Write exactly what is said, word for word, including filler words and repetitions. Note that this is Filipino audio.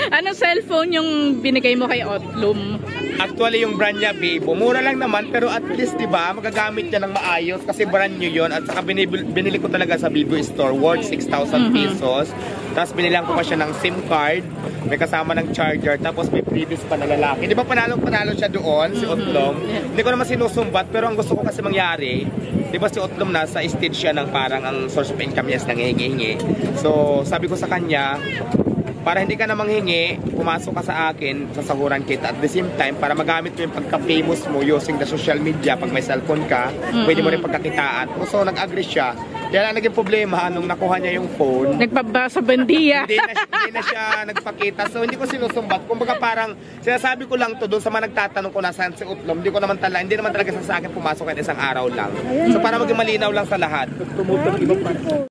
Anong cellphone yung binigay mo kay Otlum? Actually, yung brand niya, Vivo. Mura lang naman, pero at least, di ba, magagamit niya ng maayos kasi brand new yun. At saka binibili, binili ko talaga sa Vivo Store, worth six thousand pesos. Tapos binilang ko pa siya ng SIM card, may kasama ng charger, tapos may previous pa na lalaki. Di ba panalo-panalo siya doon, si Otlum? Hindi ko naman sinusumbat, pero ang gusto ko kasi mangyari, di ba si Otlum nasa stage siya ng parang ang source of income niya is nangihingi-hingi. So, sabi ko sa kanya, para hindi ka na manghingi, pumasok ka sa akin, sasahuran kita. At the same time, para magamit mo yung pagka-famous mo using the social media, pag may cellphone ka, mm-hmm. pwede mo rin pagkakitaan. So, nag-agree siya. Kaya lang naging problema, nung nakuha niya yung phone, nagpabasa bandiya. hindi, na, hindi na siya nagpakita. So, hindi ko sinusumbat. Kumbaga parang, sinasabi ko lang to doon sa mga nagtatanong ko nasaan si Otlum. Hindi ko naman talaga, hindi naman talaga sa akin pumasok kahit isang araw lang. So, para maging malinaw lang sa lahat.